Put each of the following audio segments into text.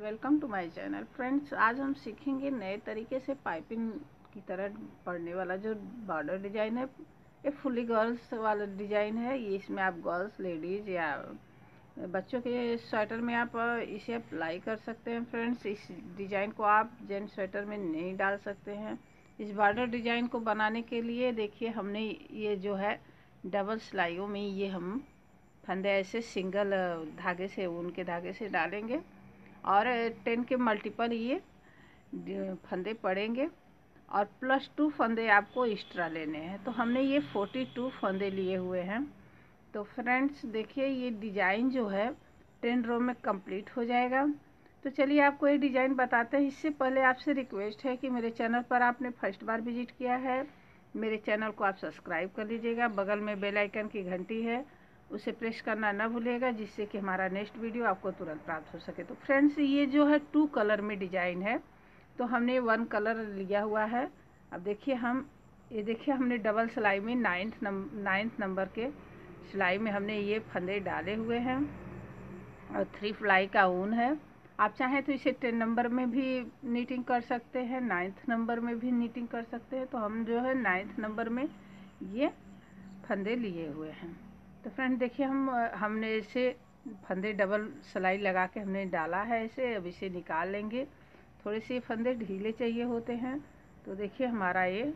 Welcome to my channel friends. आज हम सीखेंगे नए तरीके से पाइपिंग की तरह पड़ने वाला जो बॉर्डर डिजाइन है। ये फुली गर्ल्स वाला डिजाइन है। ये इसमें आप गर्ल्स, लेडीज या बच्चों के स्वेटर में आप इसे अप्लाई कर सकते हैं। फ्रेंड्स, इस डिजाइन को आप जेंट्स स्वेटर में नहीं डाल सकते हैं। इस बॉर्डर डिजाइन को बनाने के लिए देखिए, हमने ये जो है डबल सिलाइयों में ये हम फंदे ऐसे सिंगल धागे से, ऊन के धागे से डालेंगे और 10 के मल्टीपल ये फंदे पड़ेंगे और +2 फंदे आपको एक्स्ट्रा लेने हैं। तो हमने ये 42 फंदे लिए हुए हैं। तो फ्रेंड्स देखिए, ये डिज़ाइन जो है 10 रो में कंप्लीट हो जाएगा। तो चलिए आपको ये डिज़ाइन बताते हैं। इससे पहले आपसे रिक्वेस्ट है कि मेरे चैनल पर आपने फर्स्ट बार विजिट किया है, मेरे चैनल को आप सब्सक्राइब कर लीजिएगा। बगल में बेल आइकन की घंटी है, उसे प्रेस करना ना भूलिएगा, जिससे कि हमारा नेक्स्ट वीडियो आपको तुरंत प्राप्त हो सके। तो फ्रेंड्स, ये जो है 2 कलर में डिजाइन है, तो हमने 1 कलर लिया हुआ है। अब देखिए, ये देखिए हमने डबल सिलाई में 9th नंबर के सिलाई में हमने ये फंदे डाले हुए हैं और 3 प्लाई का ऊन है। आप चाहें तो इसे 10 नंबर में भी नीटिंग कर सकते हैं, 9th नंबर में भी नीटिंग कर सकते हैं। तो हम जो है 9th नंबर में ये फंदे लिए हुए हैं। तो फ्रेंड देखिए, हमने इसे फंदे डबल सिलाई लगा के हमने डाला है इसे। अब इसे निकाल लेंगे। थोड़े से फंदे ढीले चाहिए होते हैं। तो देखिए हमारा ये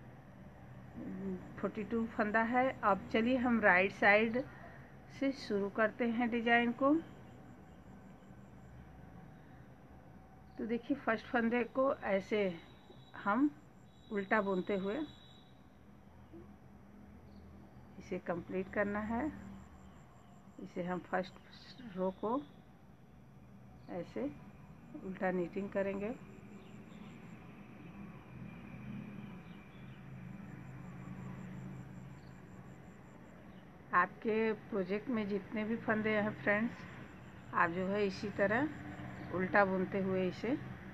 42 फंदा है। अब चलिए हम राइट साइड से शुरू करते हैं डिजाइन को। तो देखिए, फर्स्ट फंदे को ऐसे हम उल्टा बुनते हुए इसे कंप्लीट करना है। इसे हम फर्स्ट रो को ऐसे उल्टा नीटिंग करेंगे। आपके प्रोजेक्ट में जितने भी फंदे हैं फ्रेंड्स, आप जो है इसी तरह उल्टा बुनते हुए इसे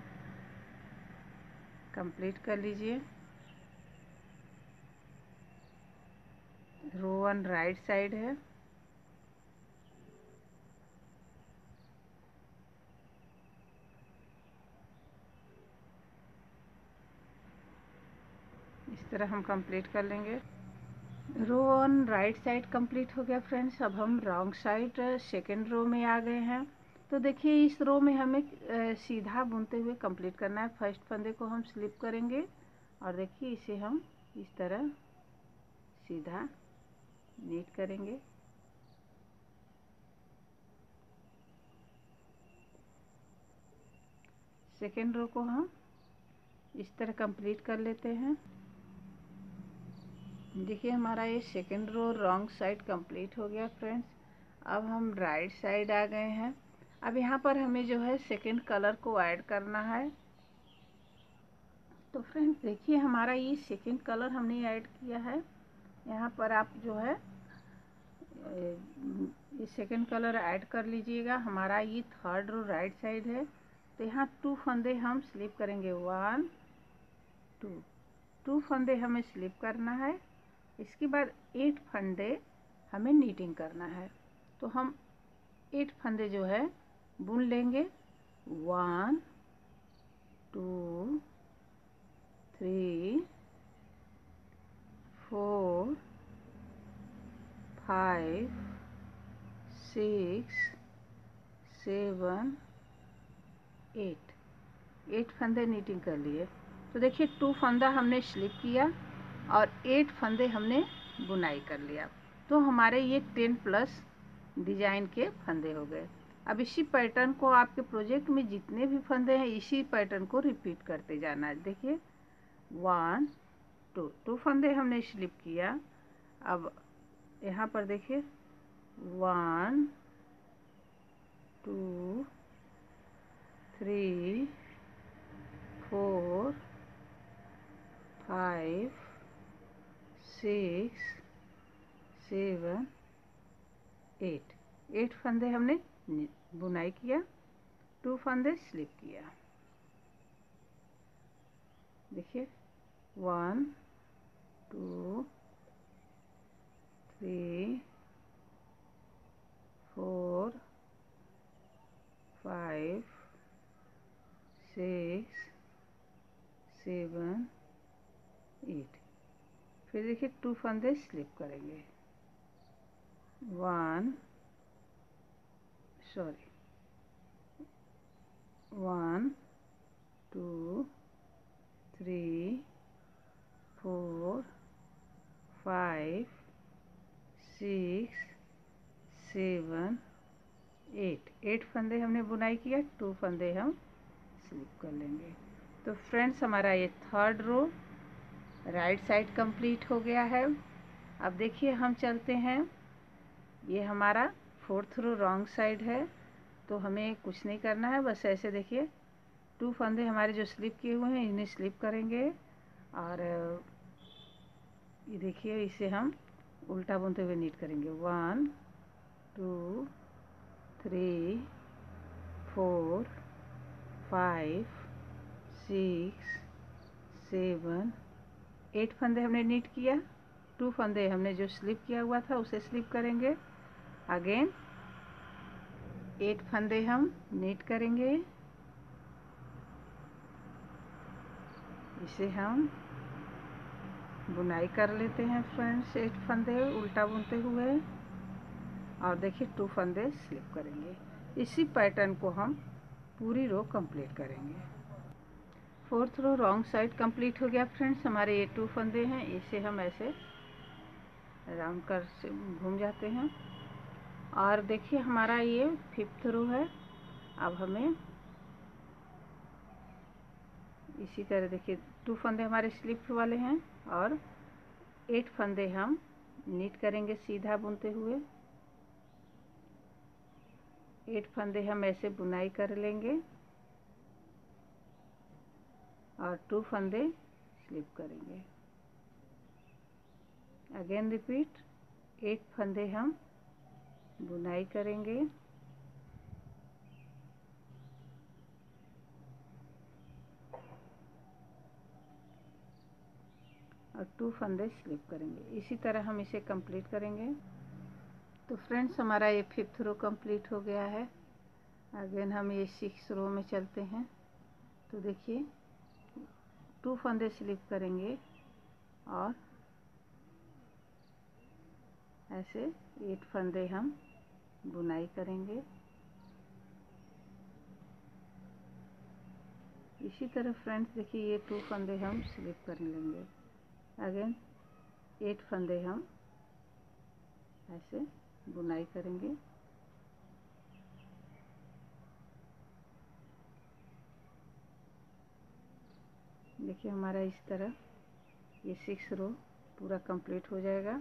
कंप्लीट कर लीजिए। रो 1 राइट साइड है। इस तरह हम कंप्लीट कर लेंगे। रो 1 राइट साइड कंप्लीट हो गया फ्रेंड्स। अब हम रॉन्ग साइड सेकेंड रो में आ गए हैं। तो देखिए, इस रो में हमें सीधा बुनते हुए कंप्लीट करना है। फर्स्ट फंदे को हम स्लिप करेंगे और देखिए इसे हम इस तरह सीधा नीट करेंगे। सेकेंड रो को हम इस तरह कंप्लीट कर लेते हैं। देखिए, हमारा ये second row wrong side complete हो गया फ्रेंड्स। अब हम राइट साइड आ गए हैं। अब यहाँ पर हमें जो है सेकेंड कलर को ऐड करना है। तो फ्रेंड्स देखिए, हमारा ये सेकेंड कलर हमने ऐड किया है। यहाँ पर आप जो है ये सेकेंड कलर ऐड कर लीजिएगा। हमारा ये थर्ड रो राइट साइड है। तो यहाँ 2 फंदे हम स्लिप करेंगे। 1 2 फंदे हमें स्लिप करना है। इसके बाद 8 फंदे हमें नीटिंग करना है। तो हम 8 फंदे जो है बुन लेंगे। 1 2 3 4 5 6 7 8 फंदे नीटिंग कर लिए। तो देखिए, 2 फंदा हमने स्लिप किया और 8 फंदे हमने बुनाई कर लिया। तो हमारे ये 10 प्लस डिजाइन के फंदे हो गए। अब इसी पैटर्न को आपके प्रोजेक्ट में जितने भी फंदे हैं, इसी पैटर्न को रिपीट करते जाना है। देखिए 1 2 फंदे हमने स्लिप किया। अब यहाँ पर देखिए 1 2 3 4 5 6 7 8 फंदे हमने बुनाई किया, 2 फंदे स्लिप किया। देखिए 1 2 3 4 5 फिर देखिए 2 फंदे स्लिप करेंगे, 1 2 3 4 5 6 7 8 फंदे हमने बुनाई किया, 2 फंदे हम स्लिप कर लेंगे। तो फ्रेंड्स हमारा ये third row right side complete हो गया है। अब देखिए हम चलते हैं, ये हमारा फोर्थ रो रॉन्ग साइड है, तो हमें कुछ नहीं करना है, बस ऐसे देखिए 2 फंदे हमारे जो स्लिप किए हुए हैं इन्हें स्लिप करेंगे और ये देखिए इसे हम उल्टा बुनते हुए नीट करेंगे। 1 2 3 4 5 6 7 8 फंदे हमने नीट किया, 2 फंदे हमने जो स्लिप किया हुआ था उसे स्लिप करेंगे। अगेन 8 फंदे हम नीट करेंगे, इसे हम बुनाई कर लेते हैं फ्रेंड्स 8 फंदे उल्टा बुनते हुए और देखिए 2 फंदे स्लिप करेंगे। इसी पैटर्न को हम पूरी रो कंप्लीट करेंगे। Fourth row wrong side complete हो गया फ्रेंड्स। हमारे ये 2 फंदे हैं, इसे हम ऐसे राउंड कर से घूम जाते हैं और देखिए हमारा ये 5th रो है। अब हमें इसी तरह देखिए 2 फंदे हमारे स्लिप वाले हैं और 8 फंदे हम नीट करेंगे सीधा बुनते हुए। 8 फंदे हम ऐसे बुनाई कर लेंगे और 2 फंदे स्लिप करेंगे। अगेन रिपीट, 8 फंदे हम बुनाई करेंगे और 2 फंदे स्लिप करेंगे। इसी तरह हम इसे कंप्लीट करेंगे। तो फ्रेंड्स हमारा ये 5th रो कंप्लीट हो गया है। अगेन हम ये 6th रो में चलते हैं। तो देखिए 2 फंदे स्लिप करेंगे और ऐसे 8 फंदे हम बुनाई करेंगे। इसी तरह फ्रेंड्स देखिए ये 2 फंदे हम स्लिप कर लेंगे। अगेन 8 फंदे हम ऐसे बुनाई करेंगे। देखिए हमारा इस तरह ये 6 रो पूरा कंप्लीट हो जाएगा।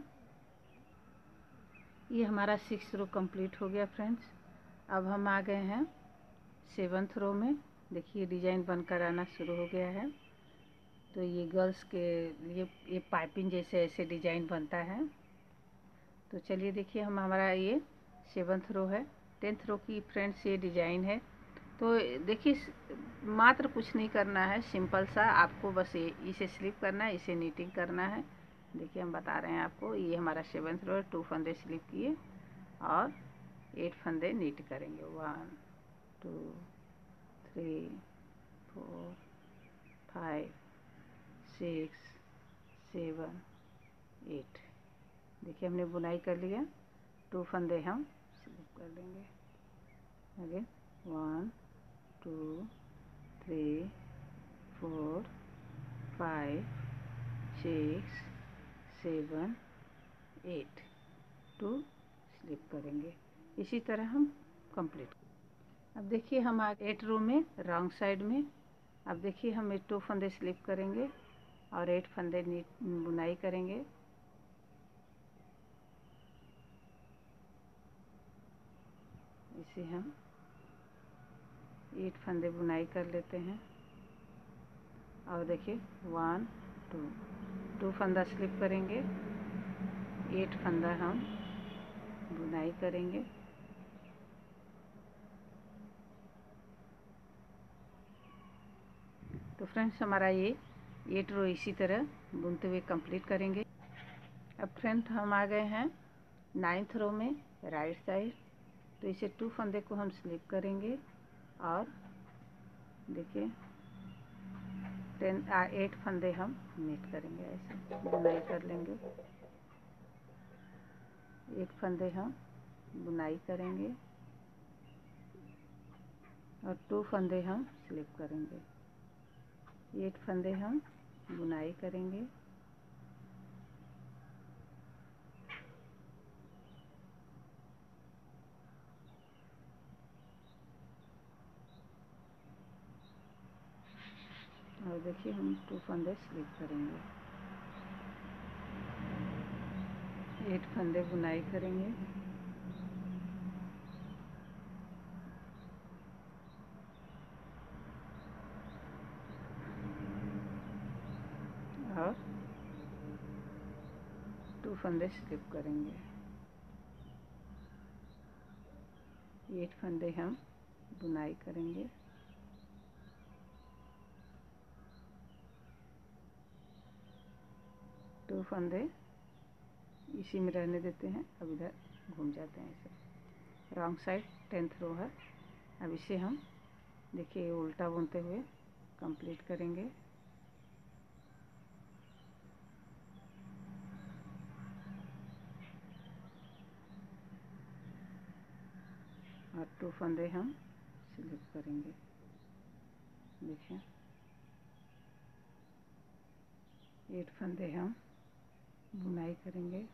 ये हमारा 6 रो कंप्लीट हो गया फ्रेंड्स। अब हम आ गए हैं 7th रो में। देखिए डिजाइन बनकर आना शुरू हो गया है। तो ये गर्ल्स के लिए ये पाइपिंग जैसे ऐसे डिजाइन बनता है। तो चलिए देखिए हमारा ये 7th रो है। 10th रो की फ्रेंड्स ये डिजाइन है। तो देखिए मात्र कुछ नहीं करना है, सिंपल सा आपको बस ये इसे स्लिप करना है, इसे नीटिंग करना है। देखिए हम बता रहे हैं आपको, ये हमारा 7th रो है। 2 फंदे स्लिप किए और 8 फंदे नीट करेंगे। 1 2 3 4 5 6 7 8। देखिए हमने बुनाई कर लिया। 2 फंदे हम स्लिप कर लेंगे। अगेन 1 2 3 4 5 6 7 8 2 स्लिप करेंगे। इसी तरह हम कंप्लीट। अब देखिए हम आ 8 रो में रॉन्ग साइड में। अब देखिए हम 2 फंदे स्लिप करेंगे और 8 फंदे बुनाई करेंगे। इसे हम 8 फंदे बुनाई कर लेते हैं और देखिए 1 2 फंदा स्लिप करेंगे, 8 फंदा हम बुनाई करेंगे। तो फ्रेंड्स हमारा ये 8 रो इसी तरह बुनते हुए कंप्लीट करेंगे। अब फ्रेंड्स हम आ गए हैं 9th रो में राइट साइड। तो इसे 2 फंदे को हम स्लिप करेंगे और देखिए 8 फंदे हम नीट करेंगे, ऐसे बुनाई कर लेंगे। 8 फंदे हम बुनाई करेंगे और 2 फंदे हम स्लिप करेंगे। 8 फंदे हम बुनाई करेंगे और देखिए हम 2 फंदे स्लिप करेंगे। 8 फंदे बुनाई करेंगे और 2 फंदे स्लिप करेंगे। 8 फंदे हम बुनाई करेंगे, दो फंदे इसी में रहने देते हैं। अब इधर घूम जाते हैं, ऐसे रॉन्ग साइड 10th रो है। अब इसे हम देखिए उल्टा बुनते हुए कंप्लीट करेंगे। और 2 फंदे हम स्लिप करेंगे। देखिए 8 फंदे हम बुनाई करेंगे,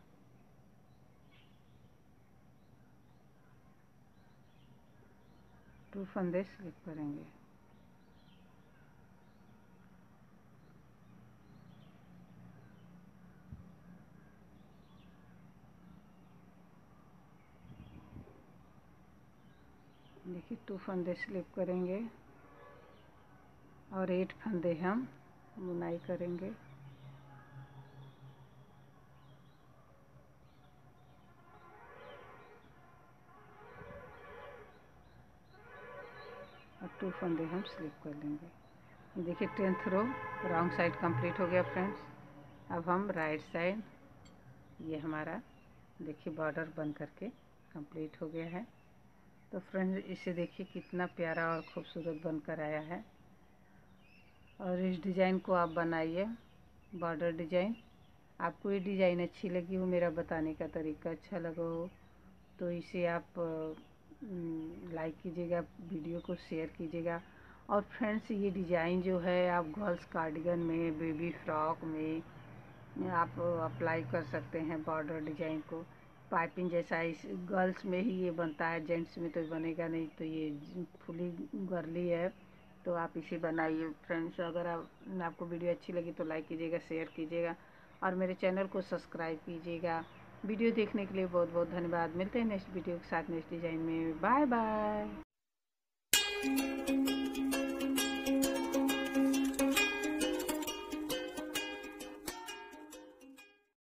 2 फंदे स्लिप करेंगे। देखिए 2 फंदे स्लिप करेंगे और 8 फंदे हम बुनाई करेंगे। और 2 फंदे हम स्लिप कर लेंगे। ये देखिए 10th रो रॉन्ग साइड कंप्लीट हो गया फ्रेंड्स। अब हम राइट साइड, ये हमारा देखिए बॉर्डर बन करके कंप्लीट हो गया है। तो फ्रेंड्स इसे देखिए कितना प्यारा और ख़ूबसूरत बनकर आया है। और इस डिज़ाइन को आप बनाइए, बॉर्डर डिज़ाइन। आपको ये डिज़ाइन अच्छी लगी हो, मेरा बताने का तरीका अच्छा लगा हो, तो इसे आप लाइक कीजिएगा, वीडियो को शेयर कीजिएगा। और फ्रेंड्स ये डिज़ाइन जो है आप गर्ल्स कार्डिगन में, बेबी फ्रॉक में आप अप्लाई कर सकते हैं बॉर्डर डिज़ाइन को। पाइपिंग जैसा इस गर्ल्स में ही ये बनता है, जेंट्स में तो बनेगा नहीं। तो ये फुली गर्ली है, तो आप इसे बनाइए फ्रेंड्स। अगर आपको वीडियो अच्छी लगी तो लाइक कीजिएगा, शेयर कीजिएगा और मेरे चैनल को सब्सक्राइब कीजिएगा। वीडियो देखने के लिए बहुत बहुत धन्यवाद। मिलते हैं नेक्स्ट वीडियो के साथ नेक्स्ट डिज़ाइन में। Bye bye.